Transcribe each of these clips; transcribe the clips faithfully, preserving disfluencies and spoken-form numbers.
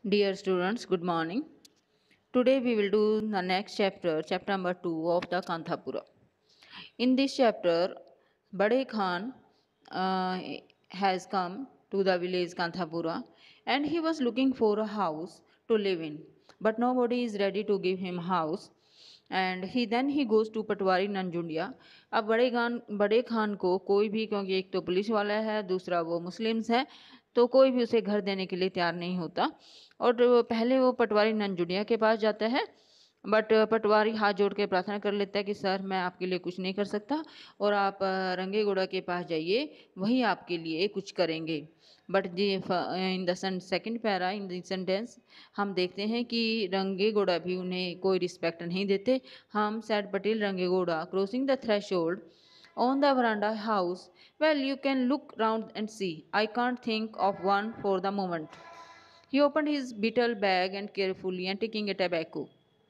Dear students, good morning. Today we will do the next chapter, chapter number two of the Kanthapura. In this chapter, Bade Khan uh, has come to the village Kanthapura and he was looking for a house to live in. But nobody is ready to give him house. And he then he goes to patwari Nanjundia. अब बड़े खान बड़े खान को कोई भी, क्योंकि एक तो police वाला है, दूसरा वो मुस्लिम्स है, तो कोई भी उसे घर देने के लिए तैयार नहीं होता। और पहले वो पटवारी नंजुंडिया के पास जाता है, बट पटवारी हाथ जोड़ के प्रार्थना कर लेता है कि सर मैं आपके लिए कुछ नहीं कर सकता और आप रंगेगौड़ा के पास जाइए, वही आपके लिए कुछ करेंगे। बट जी in the second para in the sentence हम देखते हैं कि रंगेगौड़ा भी उन्हें कोई रिस्पेक्ट नहीं देते। हम said Patel Rangegowda crossing the threshold on the veranda house. Well, you can look round and see. I can't think of one for the moment. He opened his beetle bag and carefully and taking a tobacco.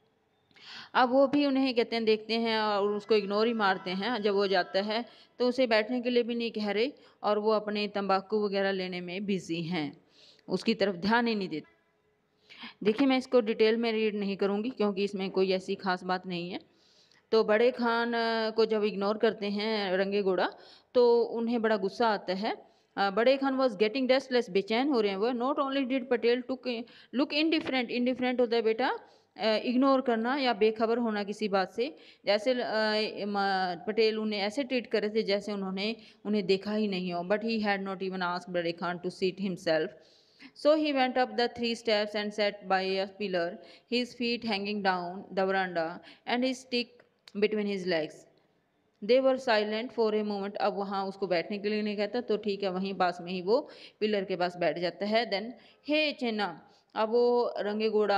अब वो भी उन्हें कहते हैं देखते हैं और उसको इग्नोर ही मारते हैं। जब वो जाता है तो उसे बैठने के लिए भी नहीं कह रहे और वो अपने तंबाकू वगैरह लेने में बिजी हैं, उसकी तरफ ध्यान ही नहीं देते। देखिए मैं इसको डिटेल में रीड नहीं करूँगी क्योंकि इसमें कोई ऐसी खास बात नहीं है। तो बड़े खान को जब इग्नोर करते हैं रंगेगौड़ा तो उन्हें बड़ा गुस्सा आता है। बड़े खान वॉज गेटिंग रेस्टलेस, बेचैन हो रहे हैं वो। Not only did Patel took look indifferent, indifferent होता है बेटा इग्नोर करना या बेखबर होना किसी बात से। जैसे पटेल उन्हें ऐसे ट्रीट कर रहे थे जैसे उन्होंने उन्हें देखा ही नहीं हो। But he had not even asked Bade Khan to seat himself. So he went up the three steps and sat by a pillar, his feet hanging down the veranda and his stick between his legs. They were silent for a moment. अब वहाँ उसको बैठने के लिए नहीं कहता तो ठीक है, वहीं पास में ही वो पिलर के पास बैठ जाता है। देन हे चेन्ना, अब वो रंगेगौड़ा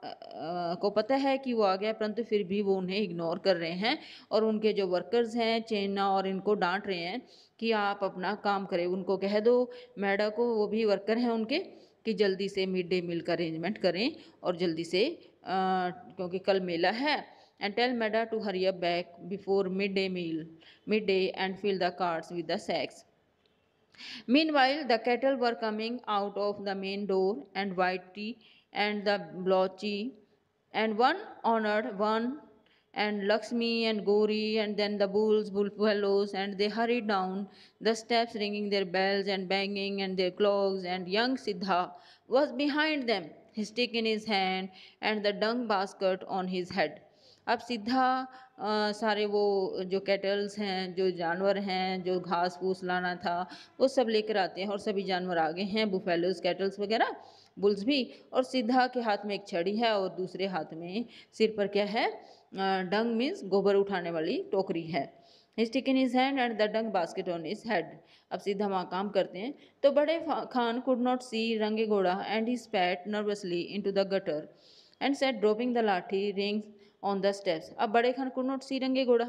को पता है कि वो आ गया, परंतु फिर भी वो उन्हें इग्नोर कर रहे हैं और उनके जो वर्कर्स हैं चेन्ना और इनको डांट रहे हैं कि आप अपना काम करें। उनको कह दो मैडम को, वो भी वर्कर हैं उनके, कि जल्दी से मिड डे मील का अरेंजमेंट करें और जल्दी से आ, क्योंकि कल मेला है। And tell Madda to hurry up back before mid day meal mid day and fill the carts with the sacks. Meanwhile, the cattle were coming out of the main door, and Whitey and the blotchy, and one honored one, and Lakshmi and Gori, and then the bulls, buffaloes, and they hurried down the steps, ringing their bells and banging and their clogs, and young Siddha was behind them, his stick in his hand, and the dung basket on his head. अब सीधा आ, सारे वो जो kettles हैं, जो जानवर हैं, जो घास फूस लाना था वो सब लेकर आते हैं और सभी जानवर आगे हैं, बुफेलोज कैटल्स वगैरह, बुल्स भी। और सीधा के हाथ में एक छड़ी है और दूसरे हाथ में सिर पर क्या है, डंग मीन्स गोबर उठाने वाली टोकरी है। His stick in his hand and the dung basket on his head. अब सीधा वहाँ काम करते हैं। तो बड़े Khan could not see रंगेगौड़ा and he spat nervously into the gutter and said dropping the lathi rings on the steps. अब Bade Khan could not see Rangegowda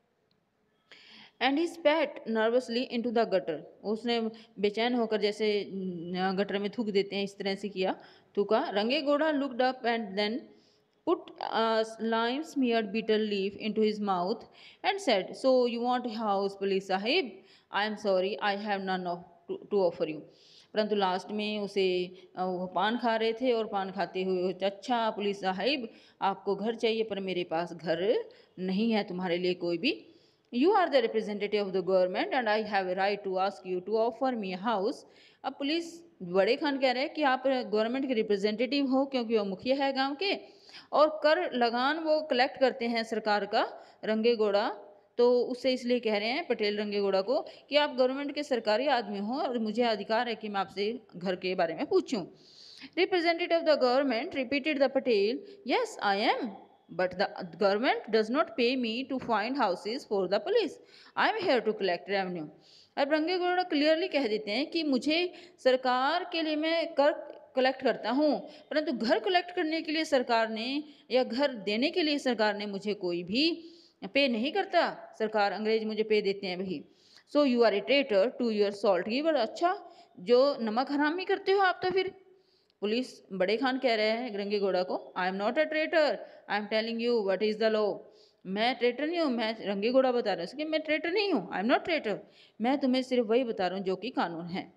and he spat nervously into the gutter, उसने बेचैन होकर जैसे गटर में थूक देते हैं इस तरह से किया, थूका। Rangegowda looked up and then put a lime smeared betel leaf into his mouth and said, so you want a house police sahib? I am sorry, I have none of to, to offer you. परंतु last में उसे वो पान खा रहे थे और पान खाते हुए, अच्छा पुलिस साहिब आपको घर चाहिए पर मेरे पास घर नहीं है तुम्हारे लिए कोई भी। You are the representative of the government and I have a right to ask you to offer me a house. अब पुलिस बड़े खान कह रहे हैं कि आप गवर्नमेंट के रिप्रेजेंटेटिव हो क्योंकि वो मुखिया है गांव के और कर लगान वो कलेक्ट करते हैं सरकार का रंगेगौड़ा, तो उससे इसलिए कह रहे हैं पटेल रंगेगौड़ा को कि आप गवर्नमेंट के सरकारी आदमी हो और मुझे अधिकार है कि मैं आपसे घर के बारे में पूछूं। Representative of the government repeated the Patel, yes I am, but the government does not pay me to find houses for the police. I am here to collect revenue. अब रंगेगौड़ा क्लियरली कह देते हैं कि मुझे सरकार के लिए मैं कर कलेक्ट करता हूँ, परंतु घर कलेक्ट करने के लिए सरकार ने या घर देने के लिए सरकार ने मुझे कोई भी पे नहीं करता, सरकार अंग्रेज मुझे पे देते हैं वही। So you are a traitor to your salt giver, अच्छा जो नमक हरामी करते हो आप तो फिर। पुलिस बड़े खान कह रहे हैं रंगेगौड़ा को, I am not a traitor, I am telling you what is the law. मैं ट्रेटर नहीं हूँ, मैं रंगेगौड़ा बता रहा हूँ कि मैं ट्रेटर नहीं हूँ, आई एम नॉट ट्रेटर, मैं तुम्हें सिर्फ वही बता रहा हूँ जो कि कानून है।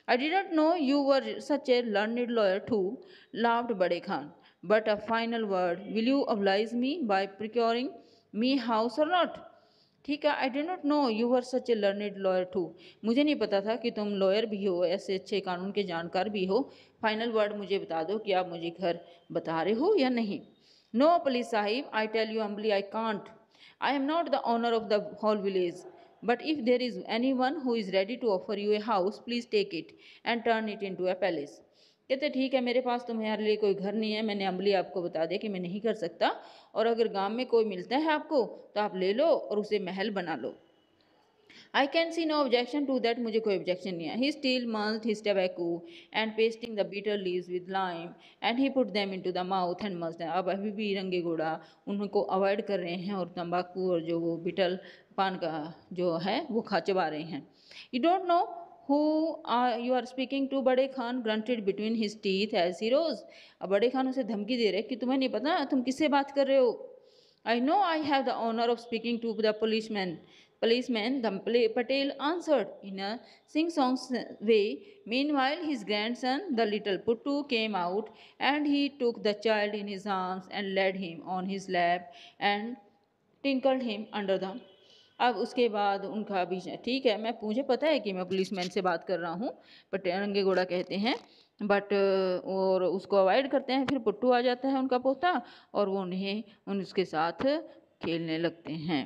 I didn't know you were such a learned lawyer too, laughed Bade Khan. But a final word, will you oblige me by procuring me house or not? ठीक है, I did not know you were such a learned lawyer too, मुझे नहीं पता था कि तुम lawyer भी हो, ऐसे अच्छे कानून के जानकार भी हो। फाइनल वर्ड मुझे बता दो कि आप मुझे घर बता रहे हो या नहीं। नो पुलिस साहिब, I tell you humbly I can't, I am not the owner of the whole village, but if there is any one who is ready to offer you a house, please take it and turn it into a palace. कहते ठीक है, मेरे पास तुम्हारे लिए कोई घर नहीं है, मैंने अम्बली आपको बता दिया कि मैं नहीं कर सकता, और अगर गांव में कोई मिलता है आपको तो आप ले लो और उसे महल बना लो। I can see no objection to that, मुझे कोई ऑब्जेक्शन नहीं है। He still must his tobacco and pasting the betel leaves with lime and he put them into the mouth and must. अब अभी भी रंगे घोड़ा उनको अवॉइड कर रहे हैं और तंबाकू और जो वो बीटल पान का जो है वो खा चबा रहे हैं। You don't know who are you are speaking to, बड़े Khan grunted between his teeth as he rose। अब बड़े खान उसे धमकी दे रहे कि तुम्हें नहीं पता तुम किससे बात कर रहे हो। I know I have the honor of speaking to the policeman policeman the Patel answered in a sing-song way। Meanwhile his grandson the little Puttu came out and he took the child in his arms and laid him on his lap and tinkled him under the। अब उसके बाद उनका भी ठीक है, मैं मुझे पता है कि मैं पुलिसमैन से बात कर रहा हूँ, बट रंगे घोड़ा कहते हैं, बट और उसको अवॉइड करते हैं। फिर पुट्टू आ जाता है उनका पोता और वो उन्हें उनके साथ खेलने लगते हैं।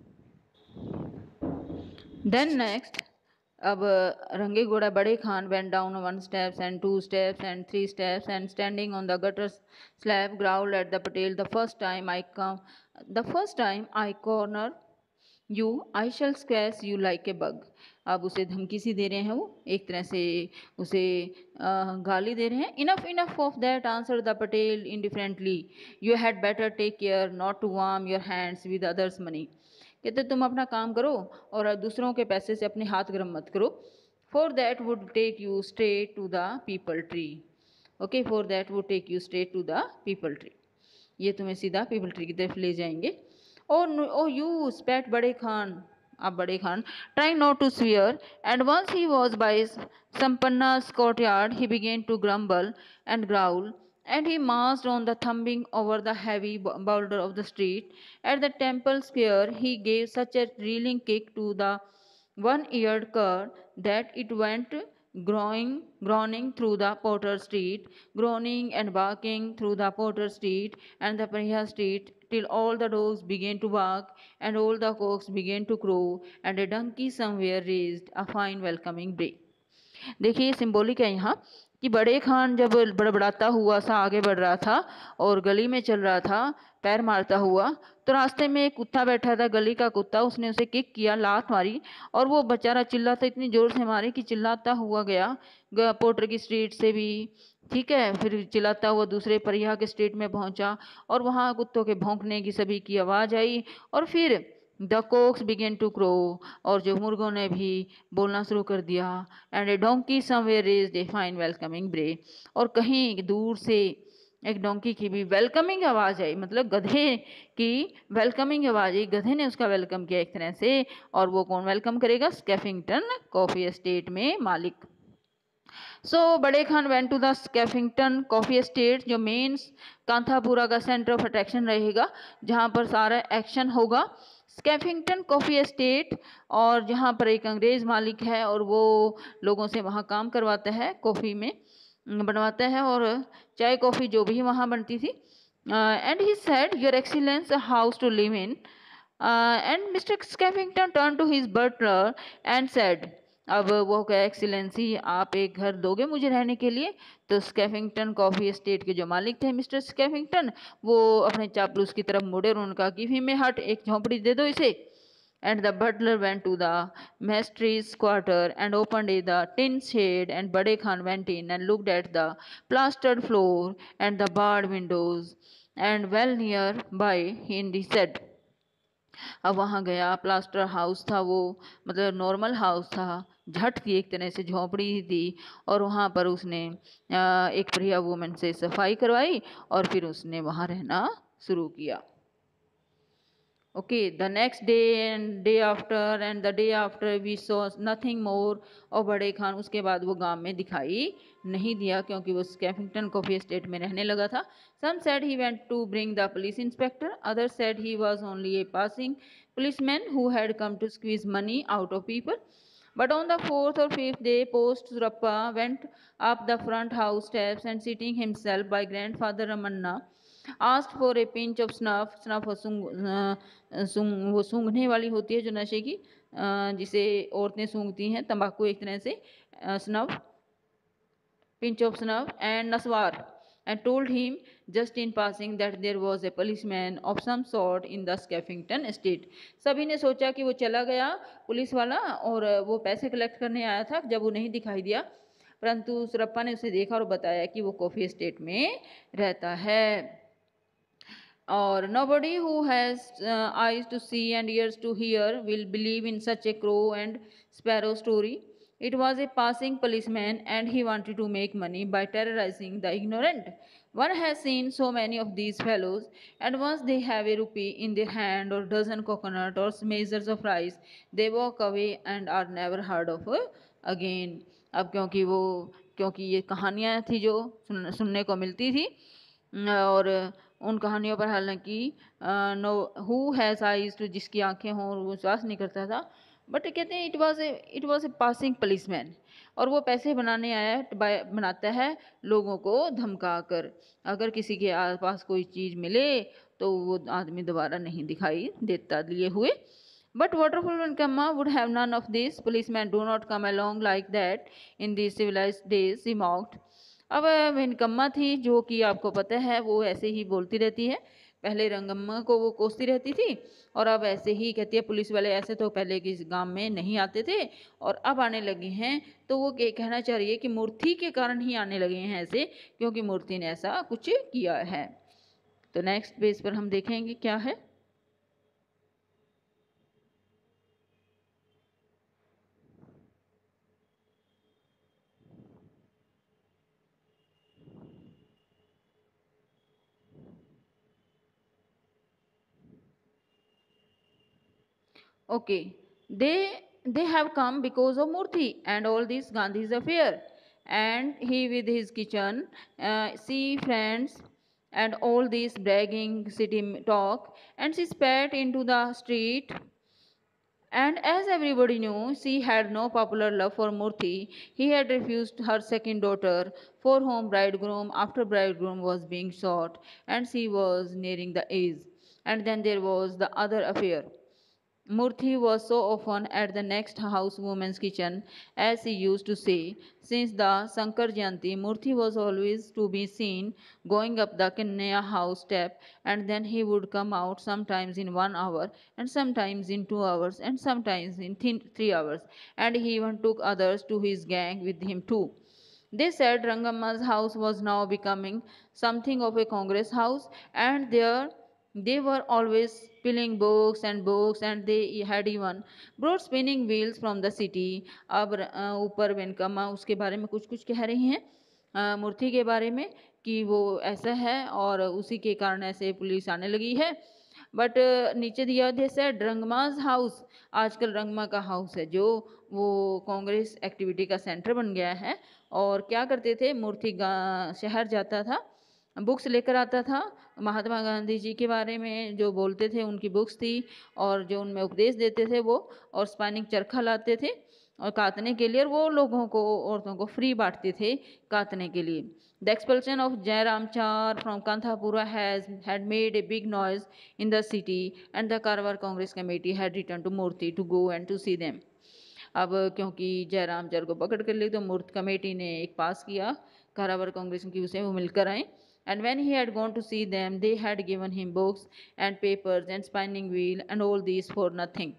देन नेक्स्ट, अब Rangegowda Bade Khan went down one steps and two steps and three steps and standing on the gutter slab growled at the Patel, the first time I come the first time I corner you I shall scratch you like a bug. अब उसे धमकी सी दे रहे हैं, वो एक तरह से उसे आ, गाली दे रहे हैं। Enough enough of that answered the Patel indifferently, you had better take care not to warm your hands with others money. कहते तुम अपना काम करो और दूसरों के पैसे से अपने हाथ गर्म मत करो। For that would take you straight to the peepul tree. Okay, for that would take you straight to the peepul tree, ये तुम्हें सीधा पीपल ट्री की तरफ ले जाएंगे। Oh, no, oh, you spat Bade Khan. Ab Bade Khan, trying not to swear, and once he was by Sampanna's courtyard, he began to grumble and growl, and he marched on the thumping over the heavy boulder of the street. At the temple square, he gave such a reeling kick to the one-eared cur that it went groaning, groaning through the Potter Street, groaning and barking through the Potter Street and the Priya Street, till all the dogs began to bark and all the cocks began to crow and a donkey somewhere raised a fine welcoming bray। देखिए symbolic है यहाँ कि बड़े खान जब बड़बड़ाता हुआ सा आगे बढ़ रहा था और गली में चल रहा था पैर मारता हुआ, तो रास्ते में एक कुत्ता बैठा था, गली का कुत्ता, उसने उसे किक किया, लात मारी और वो बेचारा चिल्लाता, इतनी जोर से मारे कि चिल्लाता हुआ गया पोटर की स्ट्रीट से भी, ठीक है, फिर चिल्लाता हुआ दूसरे परिया के स्ट्रीट में पहुंचा और वहाँ कुत्तों के भौंकने की सभी की आवाज़ आई और फिर the cocks began to crow, और जो मुर्गों ने भी बोलना शुरू कर दिया। And a donkey somewhere raised a fine welcoming bray, और कहीं दूर से एक डोंकी की भी वेलकमिंग आवाज़ आई, मतलब गधे की वेलकमिंग आवाज़ आई, गधे ने उसका वेलकम किया एक तरह से। और वो कौन वेलकम करेगा? स्कैफिंगटन कॉफ़ी एस्टेट में मालिक। So so, Bade Khan went to the Skeffington coffee estate, जो मेन कांथापुरा का सेंटर ऑफ अट्रैक्शन रहेगा, जहाँ पर सारा एक्शन होगा। स्कैफिंगटन कॉफ़ी एस्टेट, और जहाँ पर एक अंग्रेज़ मालिक है और वो लोगों से वहाँ काम करवाता है, कॉफ़ी में बनवाता है और चाय कॉफ़ी जो भी वहाँ बनती थी। And he said your excellency house to live in, and mister Skeffington turn to his butler and said, अब वो क्या एक्सीलेंसी आप एक घर दोगे मुझे रहने के लिए? तो स्कैफिंगटन कॉफ़ी एस्टेट के जो मालिक थे मिस्टर स्कैफिंगटन, वो अपने चापलूस की तरफ मुड़े और उनका गिव हिम ए हट, एक झोंपड़ी दे दो इसे। And the butler went to the maistry's quarter and opened the tin shed and Bade Khan went in and looked at the plastered floor and the barred windows and well near by in the shed. अब वहाँ गया, plaster house था वो, मतलब normal house था, झट की एक तरह से झोंपड़ी थी, और वहाँ पर उसने एक प्रिया वुमन से सफाई करवाई और फिर उसने वहाँ रहना शुरू किया। Okay, the next day and day after and the day after we saw nothing more of बड़े खान. उसके बाद वो गांव में दिखाई नहीं दिया क्योंकि वो स्कैफिंगटन कॉफी एस्टेट में रहने लगा था. Some said he went to bring the police inspector. Others said he was only a passing policeman who had come to squeeze money out of people. But on the fourth or fifth day, post Surappa went up the front house steps and seating himself by grandfather Ramanna, asked for a pinch of snuff. Snuff वो सूंघ अ, सूंघ वो सूंघने वाली होती है जो नशे की, अ, जिसे औरतें सूंघती हैं, तंबाकू एक तरह से. Snuff, pinch of snuff and naswar, and told him just in passing that there was a policeman of some sort in the Skeffington estate. सभी ने सोचा कि वो चला गया पुलिस वाला और वो पैसे कलेक्ट करने आया था जब वो नहीं दिखाई दिया, परंतु सुरप्पा ने उसे देखा और बताया कि वो कॉफी एस्टेट में रहता है. और nobody who has uh, eyes to see and ears to hear will believe in such a crow and sparrow story. It was a passing policeman and he wanted to make money by terrorizing the ignorant. One has seen so many of these fellows, and once they have a rupee in their hand or dozen coconut or measures of rice, they walk away and are never heard of again. अब क्योंकि वो क्योंकि ये कहानियाँ थी जो सुन, सुनने को मिलती थी, और उन कहानियों पर हालांकि no who has eyes to, जिसकी आंखें हों वो विश्वास नहीं करता था. बट कहते हैं it was a it was a passing policeman, और वो पैसे बनाने आया बनाता है लोगों को धमका कर. अगर किसी के पास कोई चीज़ मिले तो वो आदमी दोबारा नहीं दिखाई देता लिए हुए. But Waterfall Venkama would have none of this. Policemen do not come along like that in these civilized days, he mocked. अब वेनकम्मा थी जो कि आपको पता है वो ऐसे ही बोलती रहती है. पहले रंगम्मा को वो कोसती रहती थी और अब ऐसे ही कहती है पुलिस वाले ऐसे तो पहले किस गांव में नहीं आते थे और अब आने लगे हैं. तो वो कहना चाह रही है कि मूर्ति के कारण ही आने लगे हैं ऐसे, क्योंकि मूर्ति ने ऐसा कुछ किया है. तो नेक्स्ट पेज पर हम देखेंगे क्या है. Okay, they they have come because of Murthy and all this Gandhi's affair, and he with his kitchen, uh, see friends, and all this bragging city talk, and she spat into the street. And as everybody knew, she had no popular love for Murthy. He had refused her second daughter, for whom bridegroom after bridegroom was being sought, and she was nearing the age. And then there was the other affair. Murthy was so often at the next house woman's kitchen, as he used to say. Since the Sankar Jayanti, Murthy was always to be seen going up the Kanya house step, and then he would come out sometimes in one hour, and sometimes in two hours, and sometimes in th- three hours. And he even took others to his gang with him too. They said Rangamma's house was now becoming something of a Congress house, and there they were always spilling books and books, and they had even brought spinning wheels from the city. अब अ, ऊपर वेनकम्मा उसके बारे में कुछ कुछ कह रही हैं, अ, मूर्ति के बारे में कि वो ऐसा है और उसी के कारण ऐसे पुलिस आने लगी है. बट नीचे दिया दे से रंगमाज हाउस, आजकल रंगमा का हाउस है जो वो कांग्रेस एक्टिविटी का सेंटर बन गया है. और क्या करते थे, मूर्ति शहर जाता था, बुक्स लेकर आता था, महात्मा गांधी जी के बारे में जो बोलते थे उनकी बुक्स थी और जो उनमें उपदेश देते थे वो, और स्पाइनिंग चरखा लाते थे और काटने के लिए, और वो लोगों को औरतों को फ्री बांटते थे काटने के लिए. The expulsion of Jayaramachar from Kanthapura has had made a big noise in the city and the Karwar Congress committee had return to Moorthy to go and to see them. अब क्योंकि जयराम चार को पकड़ कर ले तो मूर्ति कमेटी ने एक पास किया कारावर कांग्रेस की, उसे वो मिलकर आए. And when he had gone to see them, they had given him books and papers and spinning wheel and all these for nothing.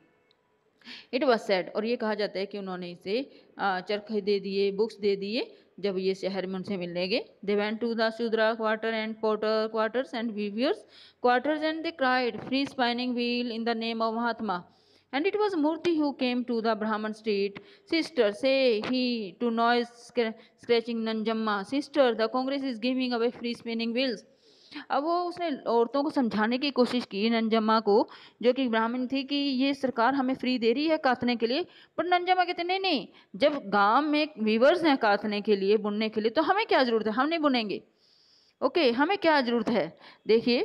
It was said, और ये कहा जाता है कि उन्होंने इसे चरखे दे दिए, बुक्स दे दिए जब ये शहर में उनसे मिलने गए. They went to the Shudra quarter and Porter quarters and Weavers quarters, and they cried, free spinning wheel in the name of Mahatma. And it was Murthy who came to the Brahman street. Sister, say he to noise scratching Nanjamma. Sister, the Congress is giving away free spinning wheels. अब वो उसने औरतों को समझाने की कोशिश की, नंजम्मा को, जो कि ब्राह्मण थी, कि ये सरकार हमें फ्री दे रही है कातने के लिए। पर नंजम्मा कहते नहीं नहीं, जब गांव में वीवर्स हैं कातने के लिए, बुनने के लिए, तो हमें क्या जरूरत है, हम नहीं बुनेंगे। ओके, हमें क्या जरूरत है। देखिए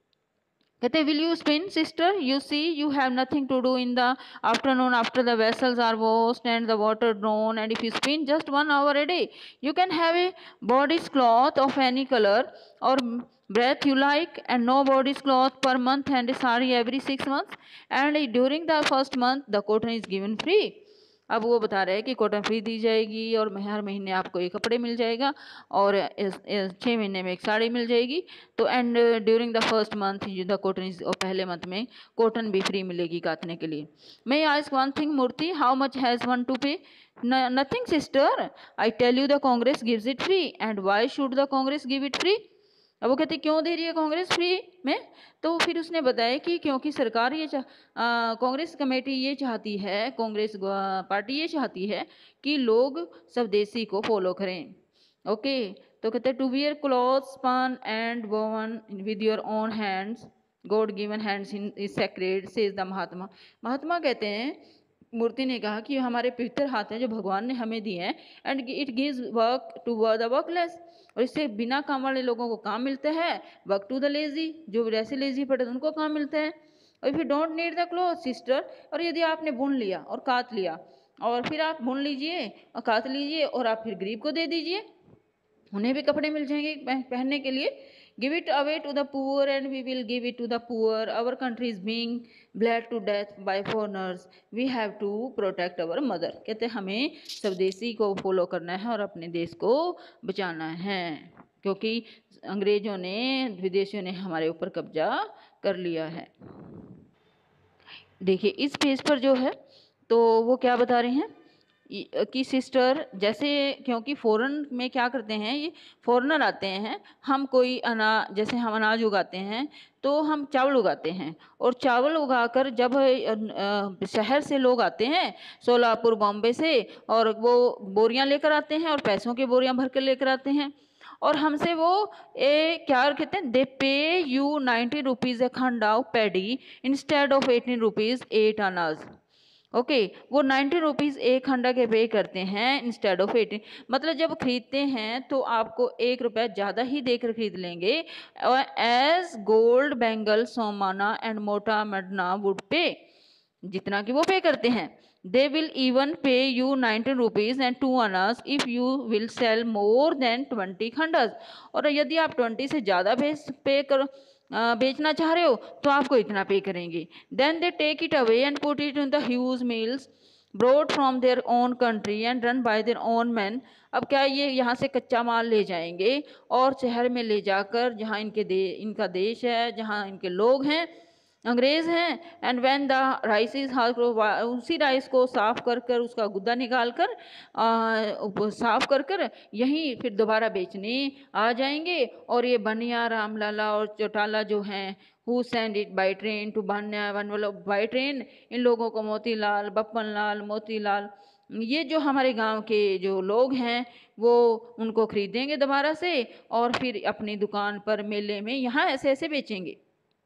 कहते will you spin sister, you see you have nothing to do in the afternoon after the vessels are washed and the water drawn, and if you spin just one hour a day you can have a bodice cloth of any color or breadth you like, and no bodice cloth per month, and a sari every six months, and during the first month the cotton is given free। अब वो बता रहे हैं कि cotton free दी जाएगी और हर महीने आपको एक कपड़े मिल जाएगा और छः महीने में एक साड़ी मिल जाएगी। तो and during the first month the cotton is, और पहले मंथ में कॉटन भी फ्री मिलेगी काटने के लिए। मैं ask one thing Moorthy, how much has one to pay? Nothing sister, I tell you the Congress gives it free, and why should the Congress give it free? अब वो कहते क्यों दे रही है कांग्रेस फ्री में? तो फिर उसने बताया कि क्योंकि सरकार ये कांग्रेस कमेटी ये चाहती है, कांग्रेस पार्टी ये चाहती है कि लोग स्वदेशी को फॉलो करें। ओके, तो कहते to wear cloth spun and woven with your own hands, god given hands in is sacred says the Mahatma. Mahatma कहते हैं, मूर्ति ने कहा कि हमारे पवित्र हाथ हैं जो भगवान ने हमें दिए हैं, and it gives work to the workless, और इससे बिना काम वाले लोगों को काम मिलता है, वर्क टू द लेजी, जो वैसे लेजी पड़े उनको काम मिलता है। और if you don't need the cloth sister, और यदि आपने बुन लिया और काट लिया, और फिर आप बुन लीजिए और काट लीजिए और आप फिर गरीब को दे दीजिए, उन्हें भी कपड़े मिल जाएंगे पहनने के लिए। Give it away to the poor and we will give it to the poor, our country is being bled to death by foreigners, we have to protect our mother. कहते हमें स्वदेशी को फॉलो करना है और अपने देश को बचाना है, क्योंकि अंग्रेजों ने, विदेशियों ने हमारे ऊपर कब्जा कर लिया है। देखिए इस पेज पर जो है तो वो क्या बता रहे हैं कि सिस्टर, जैसे क्योंकि फॉरेन में क्या करते हैं, ये फॉरेनर आते हैं, हम कोई अनाज, जैसे हम अनाज उगाते हैं तो हम चावल उगाते हैं, और चावल उगाकर जब शहर से लोग आते हैं, सोलापुर बॉम्बे से, और वो बोरियां लेकर आते हैं और पैसों की बोरियां भर कर लेकर आते हैं, और हमसे वो ए क्या कहते हैं, दे पे you ninety rupees a khandi of paddy instead of eighteen rupees eight annas. Okay okay, वो नाइन्टी रुपीज़ एक खंडा के पे करते हैं इंस्टेड ऑफ एटीन, मतलब जब खरीदते हैं तो आपको एक रुपया ज़्यादा ही देकर खरीद लेंगे, as gold bangle Somanna and Mota Madanna would पे, जितना कि वो पे करते हैं। They will even pay you nineteen rupees and two annas if you will sell more than twenty khandis, और यदि आप ट्वेंटी से ज़्यादा पे कर बेचना चाह रहे हो तो आपको इतना पे करेंगे। Then they take it away and put it in the huge mills brought from their own country and run by their own man. अब क्या ये यहाँ से कच्चा माल ले जाएंगे और शहर में ले जाकर, जहाँ इनके दे इनका देश है, जहाँ इनके लोग हैं, अंग्रेज हैं, and when the rice is hard, उसी राइस को साफ कर कर उसका गुद्दा निकाल कर आ, साफ कर कर यहीं फिर दोबारा बेचने आ जाएंगे। और ये बनिया, रामलाला और चौटाला जो हैं, who send it by train to बनिया बनवाला बाई ट्रेन, इन लोगों को मोतीलाल, बप्पन लाल, मोतीलाल, ये जो हमारे गांव के जो लोग हैं वो उनको खरीदेंगे दोबारा से और फिर अपनी दुकान पर, मेले में, यहाँ ऐसे ऐसे बेचेंगे।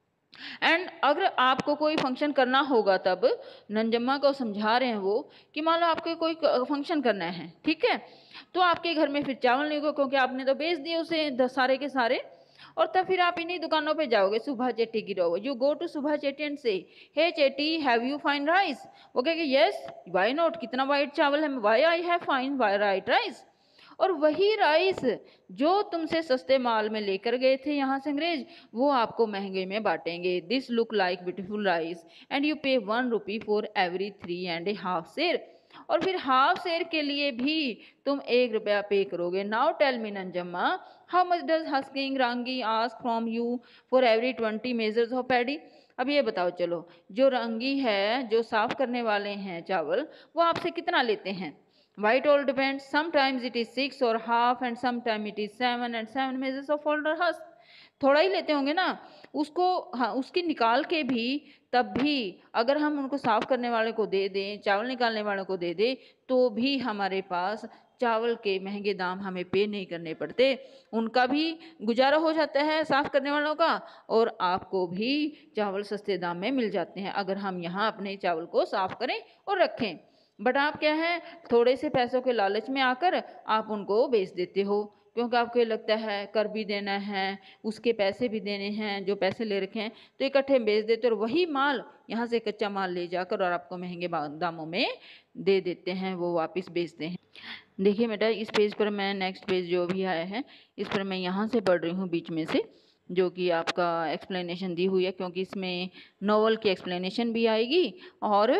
एंड अगर आपको कोई फंक्शन करना होगा, तब नंजम्मा को समझा रहे हैं वो कि मान लो आपको कोई फंक्शन करना है, ठीक है, तो आपके घर में फिर चावल नहीं होगा क्योंकि आपने तो बेच दिए उसे दस सारे के सारे, और तब फिर आप इन्हीं दुकानों पे जाओगे, सुबह चेटी की रहोगे, you go to Subba Chetty and say hey Chetty have you fine rice, वो कहेगी यस वाई नॉट, कितना वाइट चावल है, why I have fine white rice. और वही राइस जो तुमसे सस्ते माल में लेकर गए थे यहाँ से अंग्रेज, वो आपको महंगे में बांटेंगे। This look like beautiful rice and you pay one rupee for every three and a half seer, और फिर हाफ शेर के लिए भी तुम एक रुपया पे करोगे। Now tell me Nanjamma, how much does husking रांगी ask from you for every twenty measures of paddy. अब ये बताओ चलो, जो रंगी है, जो साफ करने वाले हैं चावल, वो आपसे कितना लेते हैं? White all depends. Sometimes it is six or half, and sometimes it is seven and seven measures of folder husk. थोड़ा ही लेते होंगे ना उसको, हाँ, उसकी निकाल के भी, तब भी अगर हम उनको साफ करने वाले को दे दें, चावल निकालने वाले को दे दें, तो भी हमारे पास चावल के महंगे दाम हमें पे नहीं करने पड़ते, उनका भी गुजारा हो जाता है साफ़ करने वालों का, और आपको भी चावल सस्ते दाम में मिल जाते हैं अगर हम यहाँ अपने चावल को साफ़ करें और रखें। बट आप क्या है, थोड़े से पैसों के लालच में आकर आप उनको बेच देते हो, क्योंकि आपको ये लगता है कर भी देना है, उसके पैसे भी देने हैं, जो पैसे ले रखे हैं, तो इकट्ठे बेच देते हो और वही माल यहाँ से कच्चा माल ले जाकर और आपको महंगे दामों में दे देते हैं, वो वापस बेचते हैं। देखिए बेटा, इस पेज पर मैं नेक्स्ट पेज जो भी आया है इस पर मैं यहाँ से पढ़ रही हूँ बीच में से, जो कि आपका एक्सप्लेनेशन दी हुई है, क्योंकि इसमें नॉवल की एक्सप्लेनेशन भी आएगी और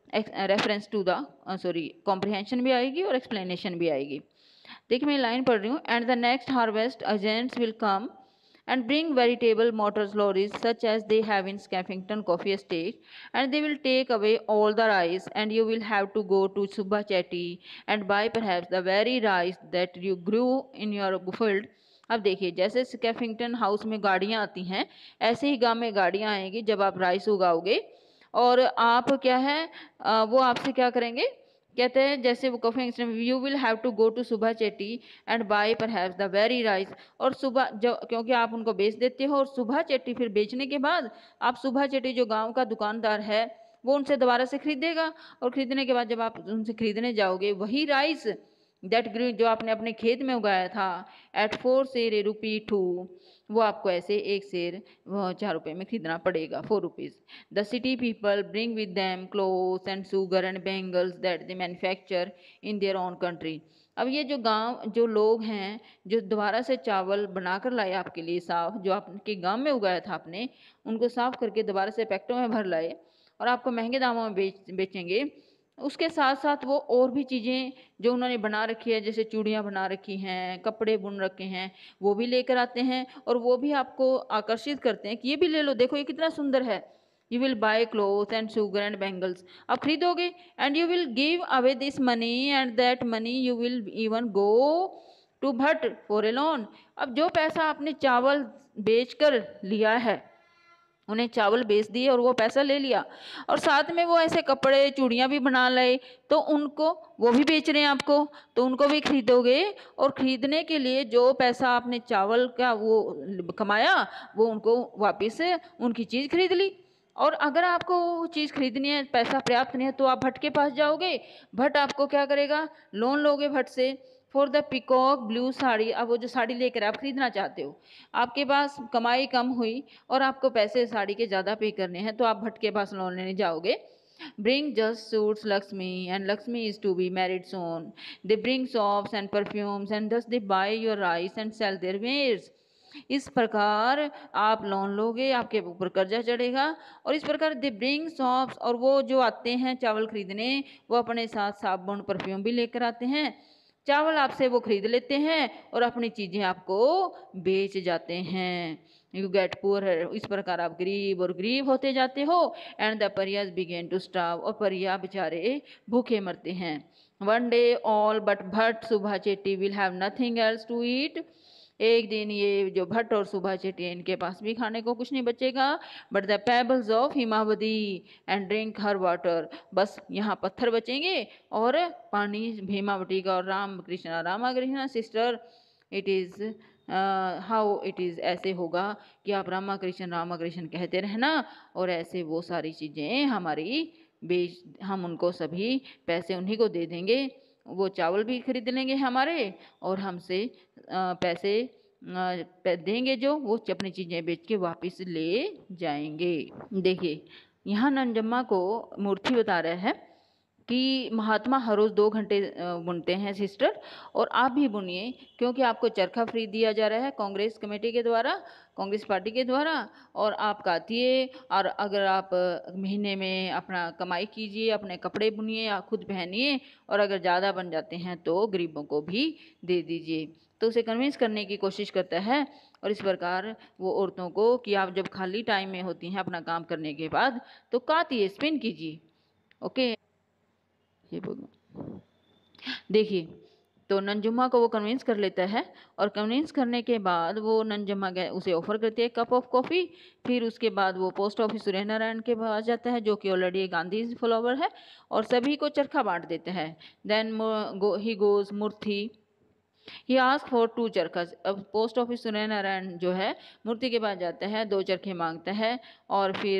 reference to the sorry comprehension भी आएगी और एक्सप्लेनेशन भी आएगी। देखिए मैं लाइन पढ़ रही हूँ। And the next harvest agents will come and bring veritable motor lorries such as they have in Skeffington Coffee Estate, and they will take away all the rice, and you will have to go to Subha Chetty and buy perhaps the very rice that you grew in your field. अब देखिए, जैसे स्कैफिंगटन house में गाड़ियाँ आती हैं, ऐसे ही गांव में गाड़ियाँ आएंगी जब आप राइस उगाओगे, और आप क्या है आ, वो आपसे क्या करेंगे, कहते हैं जैसे वो coffee you will have to go to Subba Chetty and buy perhaps the very rice, और सुबह जो क्योंकि आप उनको बेच देते हो, और सुबह चेटी फिर बेचने के बाद आप सुबह चेटी जो गांव का दुकानदार है वो उनसे दोबारा से खरीदेगा, और खरीदने के बाद जब आप उनसे खरीदने जाओगे वही राइस दैट ग्रू जो आपने अपने खेत में उगाया था एट फोर सेर रुपी टू, वो आपको ऐसे एक शेर चार रुपये में खरीदना पड़ेगा, four rupees. The city people bring with them clothes and sugar and bangles that they manufacture in their own country. अब ये जो गांव जो लोग हैं जो दोबारा से चावल बनाकर लाए आपके लिए साफ, जो आपके गांव में उगाया था आपने, उनको साफ करके दोबारा से पैकेटों में भर लाए और आपको महंगे दामों में बेच बेचेंगे। उसके साथ साथ वो और भी चीज़ें जो उन्होंने बना रखी है, जैसे चूड़ियाँ बना रखी हैं, कपड़े बुन रखे हैं, वो भी लेकर आते हैं और वो भी आपको आकर्षित करते हैं कि ये भी ले लो, देखो ये कितना सुंदर है। You will buy cloth and sugar and bangles, आप खरीदोगे, and you will give away this money and that money you will even go to Bhatta for a loan. अब जो पैसा आपने चावल बेचकर लिया है, उन्हें चावल बेच दिए और वो पैसा ले लिया, और साथ में वो ऐसे कपड़े चूड़ियाँ भी बना लाए, तो उनको वो भी बेच रहे हैं आपको, तो उनको भी खरीदोगे, और खरीदने के लिए जो पैसा आपने चावल का वो कमाया वो उनको वापस उनकी चीज़ खरीद ली। और अगर आपको वो चीज़ खरीदनी है, पैसा पर्याप्त नहीं है, तो आप भट्ट के पास जाओगे, भट्ट आपको क्या करेगा, लोन लोगे भट्ट से for the peacock blue sari. अब वो जो साड़ी लेकर आप खरीदना चाहते हो, आपके पास कमाई कम हुई और आपको पैसे साड़ी के ज़्यादा पे करने हैं, तो आप भट्ट के पास लोन लेने जाओगे। Bring just suits Lakshmi, and Lakshmi is to be married soon. They bring soaps and perfumes, and thus they buy your rice and sell their wares. इस प्रकार आप लोन लोगे, आपके ऊपर कर्जा चढ़ेगा, और इस प्रकार दे ब्रिंग सॉप्स, और वो जो आते हैं चावल खरीदने वो अपने साथ साबुन परफ्यूम भी लेकर आते हैं, चावल आपसे वो खरीद लेते हैं और अपनी चीज़ें आपको बेच जाते हैं। यू गेट पुअर, इस प्रकार आप गरीब और गरीब होते जाते हो। And the pariahs begin to starve, और परिया बेचारे भूखे मरते हैं। One day all but Bhatta Subba Chetty will have nothing else to eat. एक दिन ये जो भट्ट और सुबह चेटी इनके पास भी खाने को कुछ नहीं बचेगा। But the pebbles of Himavathy and drink her water, बस यहाँ पत्थर बचेंगे और पानी हिमावती का। और Ram Krishna Rama Krishna sister, it is how it is, ऐसे होगा कि आप रामा कृष्ण रामा कृष्ण कहते रहना, और ऐसे वो सारी चीज़ें हमारी बेच, हम उनको सभी पैसे उन्हीं को दे देंगे, वो चावल भी खरीद लेंगे हमारे, और हमसे पैसे देंगे जो वो अपनी चीज़ें बेच के वापस ले जाएंगे। देखिए यहाँ नंजम्मा को मूर्ति बता रहा है कि महात्मा हर रोज़ दो घंटे बुनते हैं सिस्टर, और आप भी बुनिए, क्योंकि आपको चरखा फ्री दिया जा रहा है कांग्रेस कमेटी के द्वारा, कांग्रेस पार्टी के द्वारा, और आप कातिए, और अगर आप महीने में अपना कमाई कीजिए, अपने कपड़े बुनिए, आप खुद पहनिए, और अगर ज़्यादा बन जाते हैं तो गरीबों को भी दे दीजिए। तो उसे कन्विंस करने की कोशिश करता है, और इस प्रकार वो औरतों को कि आप जब खाली टाइम में होती हैं अपना काम करने के बाद, तो कातिए, स्पिन कीजिए। ओके, ये देखिए तो नंजुमा को वो कन्विंस कर लेता है और कन्विंस करने के बाद वो नंजुमा उसे ऑफर करती है कप ऑफ कॉफ़ी। फिर उसके बाद वो पोस्ट ऑफिस सूर्यनारायण के पास जाता है जो कि ऑलरेडी गांधी फॉलोवर है और सभी को चरखा बांट देता है। Then he goes Moorthy, he ask for two charkhas. अब पोस्ट ऑफिस सूर्यनारायण जो है मूर्ति के पास जाता है, दो चरखे मांगता है और फिर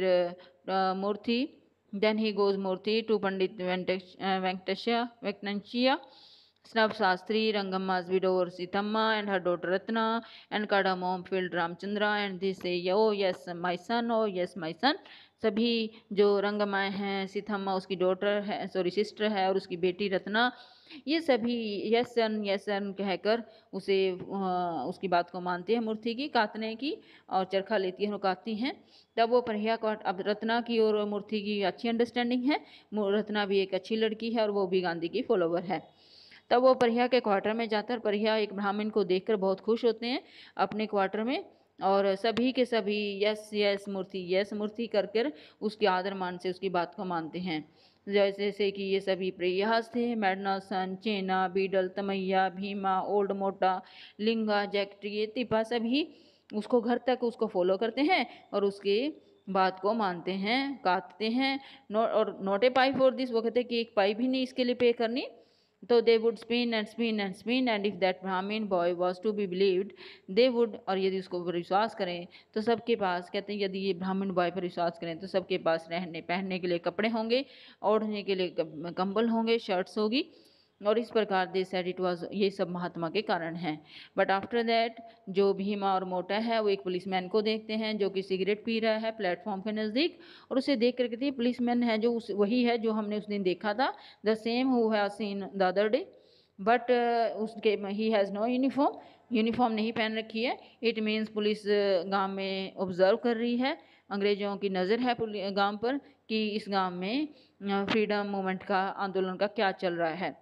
Moorthy then he goes Moorthy to Pandit Venkateshia Venkateshia Snub Sastri, Rangamma's widow Sithamma and her daughter Ratna and Cardamom filled Ramchandra and they say, oh yes my son, oh yes my son। सभी जो रंगमाएँ हैं, सीथम्मा उसकी डॉटर है, सॉरी सिस्टर है और उसकी बेटी रत्ना, ये सभी यस सन यस सन कहकर उसे उसकी बात को मानते हैं मूर्ति की काटने की और चरखा लेती हैं और काटती हैं। तब वो परिया को अब रत्ना की और मूर्ति की अच्छी अंडरस्टैंडिंग है, रत्ना भी एक अच्छी लड़की है और वो भी गांधी की फॉलोवर है। तब वो परिया के क्वार्टर में जाता है। परिया एक ब्राह्मण को देखकर बहुत खुश होते हैं अपने क्वार्टर में और सभी के सभी yes yes Moorthy yes Moorthy कर कर उसके आदर मान से उसकी बात को मानते हैं। जैसे जैसे कि ये सभी प्रयास थे, मैडनासन, चेना, बीडल, तमैया, भीमा, ओल्ड मोटा, लिंगा, जैक्ट्री, तिपा सभी उसको घर तक उसको फॉलो करते हैं और उसके बात को मानते हैं, काटते हैं। नो और not a pie for this, वो कहते हैं कि एक पाई भी नहीं इसके लिए पे करनी। तो they would spin and spin and spin and if that Brahmin boy was to be believed they would, और यदि उसको पर विश्वास करें तो सबके पास, कहते हैं यदि ये ब्राह्मण बॉय पर विश्वास करें तो सबके पास रहने पहनने के लिए कपड़े होंगे, ओढ़ने के लिए कंबल होंगे, शर्ट्स होगी। और इस प्रकार दे सेड इट वाज, ये सब महात्मा के कारण हैं। बट आफ्टर दैट जो भीमा और मोटा है वो एक पुलिसमैन को देखते हैं जो कि सिगरेट पी रहा है प्लेटफॉर्म के नज़दीक और उसे देख कर कहते हैं पुलिसमैन है जो उस वही है जो हमने उस दिन देखा था, the same who have seen the other day, but उसके he has no uniform, uniform नहीं पहन रखी है। इट मीन्स पुलिस गांव में ऑब्जर्व कर रही है, अंग्रेज़ों की नज़र है गांव पर कि इस गांव में फ्रीडम मूवमेंट का आंदोलन का क्या चल रहा है।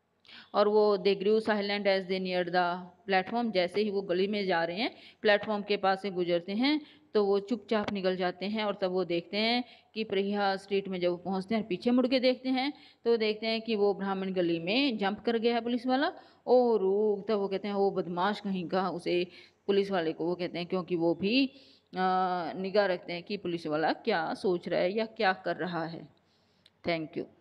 और वो they grew silent as they neared the platform, जैसे ही वो गली में जा रहे हैं प्लेटफॉर्म के पास से गुजरते हैं तो वो चुपचाप निकल जाते हैं। और तब वो देखते हैं कि प्रिया स्ट्रीट में जब वो पहुंचते हैं पीछे मुड़ के देखते हैं तो देखते हैं कि वो ब्राह्मण गली में जंप कर गया है पुलिस वाला। ओ रूक, तब वो कहते हैं वो बदमाश कहीं का, उसे पुलिस वाले को वो कहते हैं क्योंकि वो भी निगाह रखते हैं कि पुलिस वाला क्या सोच रहा है या क्या कर रहा है। Thank you.